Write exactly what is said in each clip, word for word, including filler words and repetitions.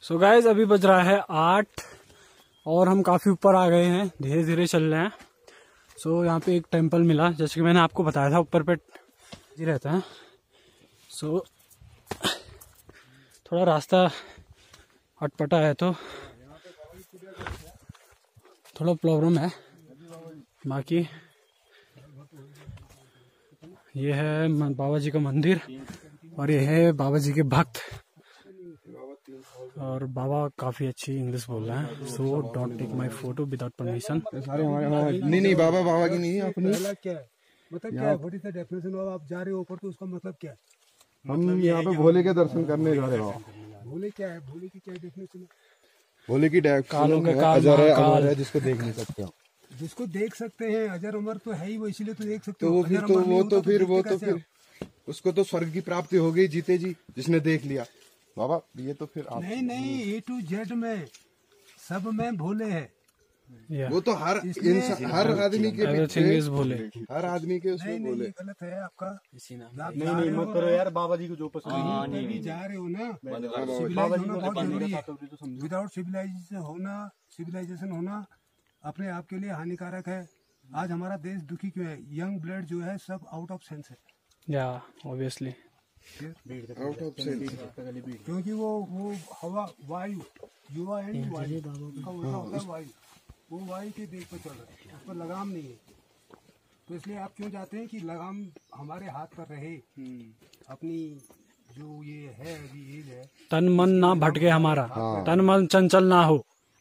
So guys अभी बज रहा है आठ और हम काफी ऊपर आ गए हैं, धीरे धीरे चल रहे हैं। सो so, यहाँ पे एक टेम्पल मिला, जैसे कि मैंने आपको बताया था ऊपर पे जी रहता है। सो so, थोड़ा रास्ता अटपटा है तो थोड़ा प्रॉब्लम है। बाकी ये है बाबा जी का मंदिर और ये है बाबा जी के भक्त, और बाबा काफी अच्छी इंग्लिश बोल रहे हैं। So don't take my photo without permission. सारे हमारे नहीं नहीं बाबा बाबा की नहीं है अपनी। क्या है मतलब क्या है फोर्टी से डेफिनेशन हो, आप जा रहे हो ऊपर तो उसका मतलब क्या है? हम यहाँ पे भोले के दर्शन करने जा रहे हो। भोले क्या है? भोले की क्या डेफिनेशन है? भोले की कालों के काल अजर है, महाकाल अमर है, जिसको देख नहीं सकते हो। जिसको देख सकते हैं, अजर उमर तो है ही वो, इसीलिए तो देख सकते तो हो। वो फिर तो वो तो फिर वो तो फिर उसको तो स्वर्ग की प्राप्ति हो गई जीते जी, जिसने देख लिया। बाबा ये तो फिर आप नहीं नहीं, ए टू जेड में सब में भोले है। yeah. वो तो हर इंसान हर आदमी के एवरीथिंग इज भोले, हर आदमी के उसमें नहीं नहीं, भोले। ये गलत है आपका। नहीं नहीं मत करो यार, बाबा जी को जो पसंद है। कहीं भी जा रहे हो ना, सिविलाइज होना बहुत जरूरी है। विदाउट सिविलाइजेशन होना सिविलाइजेशन होना अपने आप के लिए हानिकारक है। आज हमारा देश दुखी क्यों है? यंग ब्लड जो है सब आउट ऑफ सेंस है। या ऑब्वियसली आउट ऑफ सेंस, क्योंकि वो वो हवा वायु युवा एंड वायु का उल्टा होता है वायु, वो वायु के देख पर चल रहा है, उस पर लगाम नहीं है। तो इसलिए आप क्यों चाहते हैं कि लगाम हमारे हाथ पर रहे? अपनी जो ये है अभी एज है, तन मन ना भटके हमारा, हाँ। तन मन चंचल ना हो।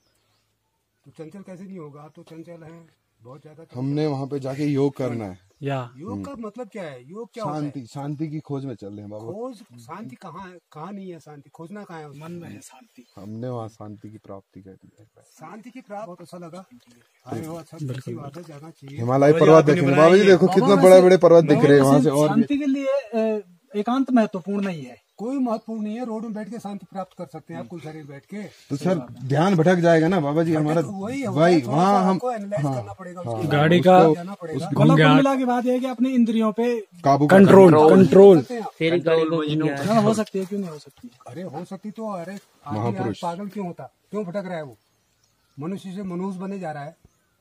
तो चंचल कैसे नहीं होगा? आप तो चंचल हैं बहुत ज्यादा। हमने वहाँ पे जाके योग करना है। या योग का मतलब क्या है? योग क्या होता है? शांति, शांति की खोज में चल रहे हैं बाबा। खोज शांति कहाँ है? कहाँ नहीं है शांति? खोजना कहाँ है? मन में है शांति। हमने वहाँ शांति की प्राप्ति कर दी है। शांति की प्राप्त बहुत अच्छा लगा। अरे वो अच्छा, अच्छी बात है, जाना चाहिए। हिमालय पर्वत देखेंगे बाबा जी, देखो कितना बड़े बड़े पर्वत दिख रहे हैं वहाँ से। और शांति के लिए एकांत महत्वपूर्ण नहीं है, कोई महत्वपूर्ण नहीं है। रोड में बैठ के शांति प्राप्त कर सकते हैं आप, कुछ शरीर बैठ के। तो सर ध्यान भटक जाएगा ना बाबा जी हमारा। वही भाई वहाँ हम करना पड़ेगा, उसको गाड़ी का जाना पड़ेगा। घूम गया मिला की बात यह है कि अपनी इंद्रियों पे काबू कंट्रोल कंट्रोल हाँ, हो सकती है, क्यों नहीं हो सकती? अरे हो सकती तो। अरे आदमी आज पागल क्यों होता? क्यों भटक रहा है? वो मनुष्य से मनुष्य बने जा रहा है।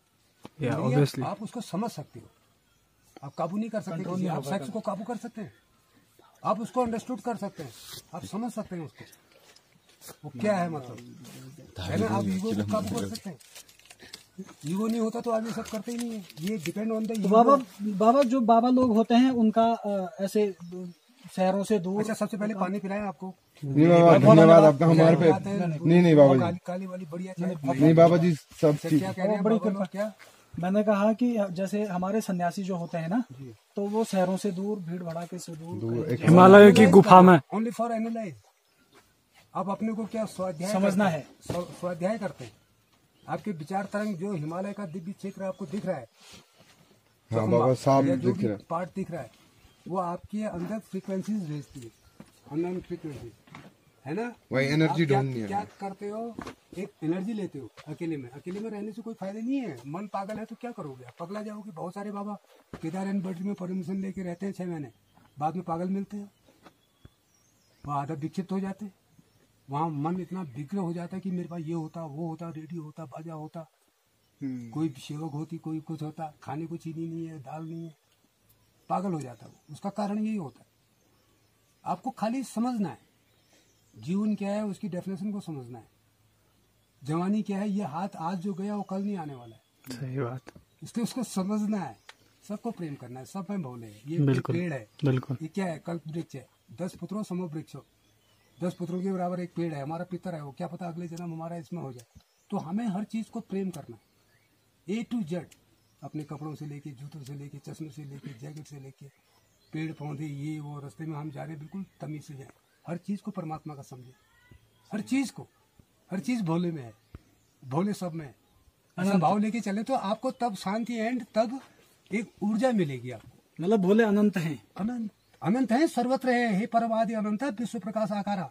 या नहीं, ऑब्वियसली आप उसको समझ सकते हो, आप काबू नहीं कर सकते किसी। आप सेक्स को काबू कर सकते हैं, आप उसको अंडरस्टूड कर सकते हैं, आप समझ सकते हैं उसको वो क्या है मतलब, है ना? आप ईगो को काबू कर सकते हैं। ईगो नहीं होता तो आप ये सब करते ही नहीं है। ये डिपेंड ऑन द तो बाबा बाबा जो बाबा लोग होते हैं उनका अ, ऐसे शहरों से दूर। अच्छा, सबसे पहले पानी पिलाएं आपको। नहीं बाबा, धन्यवाद आपका हमारे पे। नहीं नहीं बाबा जी, काली काली वाली बढ़िया चाय। नहीं बाबा जी, सब चीज क्या कह रहे हैं बड़ी बाबा कृपा। लोग? क्या मैंने कहा कि जैसे हमारे सन्यासी जो होते हैं ना, तो वो शहरों से दूर, भीड़ भड़ाके से दूर, एक हिमालय की गुफा में। Only for analyse. आप अपने को क्या स्वाध्याय समझना करते हैं? स्व- स्वाध्याय करते हैं। आपके विचार तरंग जो हिमालय का दिव्य क्षेत्र आपको दिख रहा है, हाँ बाबा साफ या जो दिख भी रहा है। पार्ट दिख रहा है, वो आपके अंदर फ्रीक्वेंसीज भेजती है, अननोन फ्रीक्वेंसी, है ना? वही एनर्जी आप क्या- ढूंढनी है। क्या करते हो? एक एनर्जी लेते हो अकेले में। अकेले में रहने से कोई फायदा नहीं है। मन पागल है तो क्या करोगे? आप पगला जाओगे। बहुत सारे बाबा केदार एंड बद्री में परमिशन लेके रहते हैं छह महीने, बाद में पागल मिलते हैं, वहाँ आधा विक्षिप्त हो जाते हैं। वहाँ मन इतना विग्रह हो जाता है कि मेरे पास ये होता, वो होता, रेडियो होता, बाजा होता, कोई सेवक होती, कोई कुछ होता, खाने को चीनी नहीं है, दाल नहीं है, पागल हो जाता है। उसका कारण यही होता है। आपको खाली समझना है जीवन क्या है, उसकी डेफिनेशन को समझना है। जवानी क्या है, ये हाथ आज जो गया वो कल नहीं आने वाला है। सही बात, इसलिए उसको समझना है। सबको प्रेम करना है, सब में भोले है। ये बिल्कुल, पेड़ है, बिल्कुल। ये क्या है? कल्प वृक्ष है। दस पुत्रों समो वृक्ष हो। दस पुत्रों के बराबर एक पेड़ है, हमारा पितर है वो। क्या पता अगले जन्म हमारा इसमें हो जाए। तो हमें हर चीज को प्रेम करना है, ए टू जेड। अपने कपड़ों से लेके, जूतों से लेके, चश्मे से लेके, जैकेट से लेके, पेड़ पौधे, ये वो, रास्ते में हम जा रहे हैं, बिल्कुल तमीज से जाए। हर चीज को परमात्मा का समझे, हर चीज को। हर चीज भोले में है, भोले सब में है। ऐसा भाव लेके चले तो आपको तब शांति एंड तब एक ऊर्जा मिलेगी आपको। मतलब भोले अनंत हैं। अनंत अनंत है, सर्वत्र है। हे परमादि अनंत विश्व प्रकाश आकारा।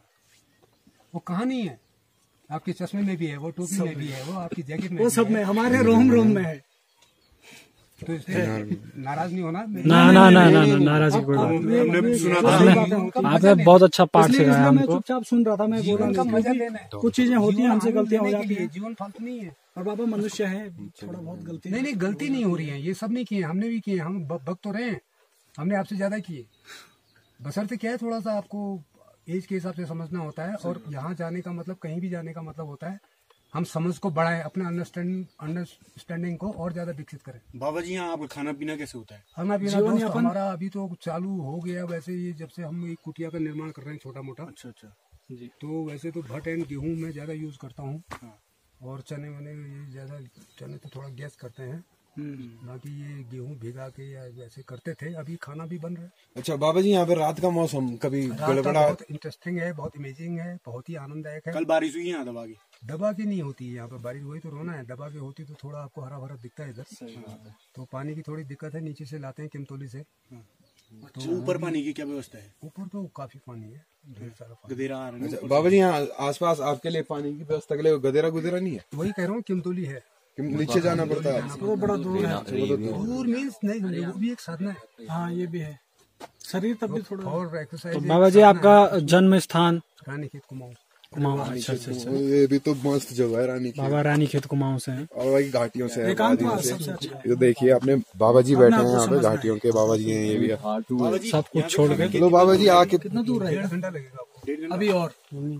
वो कहाँ नहीं है? आपके चश्मे में भी है, वो टोपी में भी है, वो आपकी जैकेट में वो भी सब है। में, हमारे रोम रोम में है। तो इससे नाराज नहीं होना। ना ना ना ना ना नाराज की कोई बात नहीं। हमने सुना था आपने बहुत अच्छा पार्ट इसलिए सिखाया इसलिए मैं हमको। चुपचाप सुन रहा था, मैं बोला जीवन का नहीं, मजा क्योंकि लेना है। कुछ चीजें होती हैं, हमसे गलतियां हो जीने के जाती लिए हैं। जीवन फालतू नहीं है। और बाबा मनुष्य है, थोड़ा बहुत गलती नहीं नहीं गलती नहीं हो रही है, ये सब नहीं किए, हमने भी किए, हम ब- भक्त तो रहे हैं, हमने आपसे ज्यादा किए। बशर्ते क्या है, थोड़ा सा आपको एज के हिसाब से समझना होता है। और यहाँ जाने का मतलब, कहीं भी जाने का मतलब होता है हम समझ को बढ़ाएं, अपने अंडरस्टैंडिंग अंडरस्टैंडिंग को और ज्यादा विकसित करें। बाबा जी यहाँ आपका खाना पीना कैसे होता है? खाना पीना जीवन दोस्त यापन? हमारा अभी तो चालू हो गया। वैसे ये जब से हम एक कुटिया का निर्माण कर रहे हैं छोटा मोटा, अच्छा अच्छा जी। तो वैसे तो भट एंड गेहूं मैं ज्यादा यूज करता हूँ, और चने वने ये ज्यादा, चने तो थोड़ा गैस करते हैं, बाकी ये गेहूं भिगा के या वैसे करते थे। अभी खाना भी बन रहा है। अच्छा बाबा जी, यहाँ पे रात का मौसम कभी रात का गड़बड़ा? बहुत इंटरेस्टिंग है, बहुत इमेजिंग है, बहुत ही आनंददायक है। कल बारिश हुई यहाँ दबा की? दबा के नहीं होती है यहाँ पर बारिश, वही तो रोना है। दबा के होती तो थोड़ा आपको हरा भरा दिखता है इधर। तो पानी की थोड़ी दिक्कत है, नीचे से लाते हैं किमतोली से। तो ऊपर पानी की क्या व्यवस्था है? ऊपर तो काफी पानी है, ढेर सारा पानी। गदेरा आ रहा है अच्छा बाबा जी, यहाँ आसपास आपके लिए पानी की व्यवस्था के लिए गदेरा गुदेरा नहीं है? वही कह रहा हूँ, किमतोली है। कि नीचे जाना पड़ता है? वो बड़ा दूर है। दूर मीन्स नहीं समझे, वो भी एक साधना है। हाँ ये भी है, शरीर तब भी थोड़ा। और एक्सरसाइज। तो बाबा जी आपका जन्म स्थान रानी खेत कुमाऊं। कुमाऊं? अच्छा अच्छा अच्छा। ये भी तो मस्त जगह है, रानी की। बाबा रानी खेत कुमाऊं से हैं। और वही घाटियों से है, एकांत वादियों वास से। सबसे अच्छा है। ये देखिए अपने बाबा जी बैठे हैं यहाँ पे, घाटियों के बाबा जी हैं ये भी। सब कुछ छोड़ के चलो बाबा जी आके कितना दूर है डेढ़ घंटा लगेगा आपको। अभी? और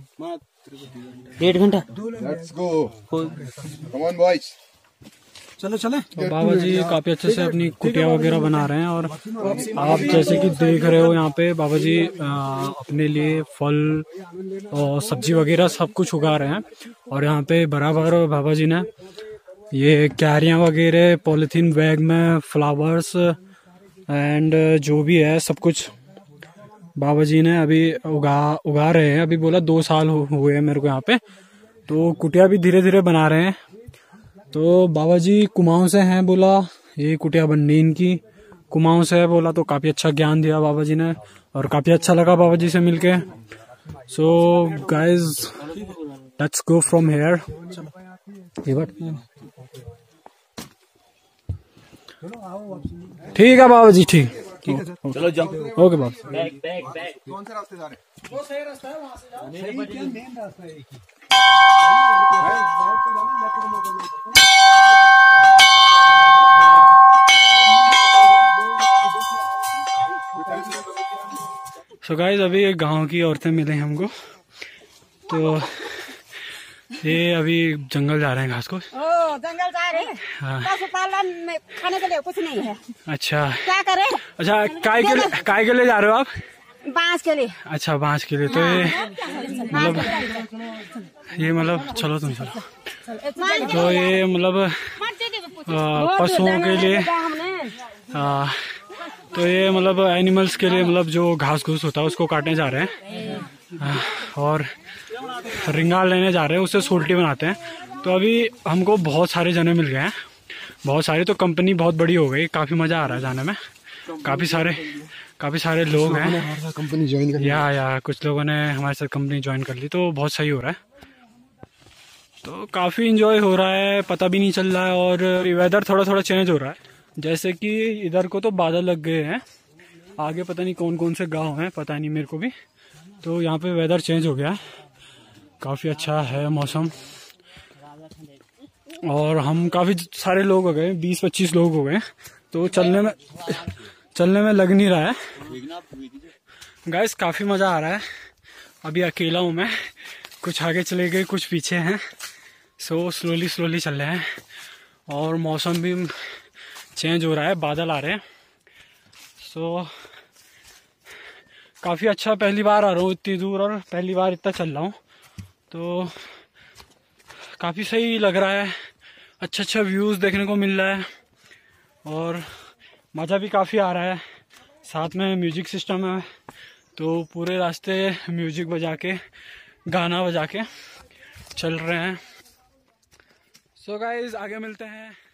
डेढ़ घंटा let's go, come on boys. चलो चले। तो बाबा जी काफी अच्छे से अपनी कुटिया वगैरह बना रहे हैं। और आप जैसे कि देख रहे हो यहाँ पे बाबा जी आ, अपने लिए फल और सब्जी वगैरह सब कुछ उगा रहे हैं। और यहाँ पे बराबर बाबा जी ने ये क्यारियां वगैरह पॉलिथीन बैग में फ्लावर्स एंड जो भी है सब कुछ बाबा जी ने अभी उगा उगा रहे हैं। अभी बोला दो साल हुए हैं मेरे को यहाँ पे, तो कुटिया भी धीरे धीरे बना रहे हैं। तो बाबा जी कुमाऊं से हैं, बोला ये कुटिया बननी इनकी कुमाऊं से है, बोला तो काफी अच्छा ज्ञान दिया बाबा जी ने और काफी अच्छा लगा बाबा जी से मिलके। So guys let's go from here. ठीक है बाबा जी, ठीक चलो जाओ। ओके बाबा। कौन सा रास्ते जा रहे हैं? वो सही रास्ता है, वहाँ से जाओ। सही क्या मेन रास्ता है एक ही। सो गाइज अभी एक गांव की औरतें मिले हमको, तो ये अभी जंगल जा रहे हैं घास को। ओ जंगल जा रहे हैं। हाँ। पशुपालन में खाने के लिए कुछ नहीं है, अच्छा क्या करें? अच्छा, काय के लिए काय के लिए जा रहे हो आप? बांस के लिए। अच्छा बांस के लिए। तो ये मतलब ये मतलब चलो तुम चलो। तो ये मतलब आ, पशुओं के लिए आ, तो ये मतलब एनिमल्स के लिए मतलब जो घास घूस होता है उसको काटने जा रहे हैं आ, और रिंगाल लेने जा रहे हैं, उससे सोल्टी बनाते हैं। तो अभी हमको बहुत सारे जने मिल गए हैं, बहुत सारे। तो कंपनी बहुत बड़ी हो गई, काफी मजा आ रहा है जाने में। काफी सारे काफी सारे लोग हैं। कंपनी ज्वाइन कर या या कुछ लोगों ने हमारे साथ कंपनी ज्वाइन कर ली, तो बहुत सही हो रहा है। तो काफी इंजॉय हो रहा है, पता भी नहीं चल रहा है। और वेदर थोड़ा थोड़ा चेंज हो रहा है, जैसे कि इधर को तो बादल लग गए हैं, आगे पता नहीं कौन कौन से गांव हैं, पता नहीं मेरे को भी। तो यहाँ पे वेदर चेंज हो गया है, काफी अच्छा है मौसम। और हम काफी सारे लोग हो गए, बीस पच्चीस लोग हो गए। तो चलने में चलने में लग नहीं रहा है गाइस, काफी मजा आ रहा है। अभी अकेला हूँ मैं, कुछ आगे चले गए कुछ पीछे हैं। सो स्लोली स्लोली चल रहे हैं और मौसम भी चेंज हो रहा है, बादल आ रहे हैं। सो काफी अच्छा, पहली बार आ रहा हूँ इतनी दूर और पहली बार इतना चल रहा हूँ, तो काफी सही लग रहा है। अच्छा अच्छा व्यूज देखने को मिल रहा है और मज़ा भी काफ़ी आ रहा है। साथ में म्यूजिक सिस्टम है, तो पूरे रास्ते म्यूजिक बजा के गाना बजा के चल रहे हैं। सो गाइस आगे मिलते हैं।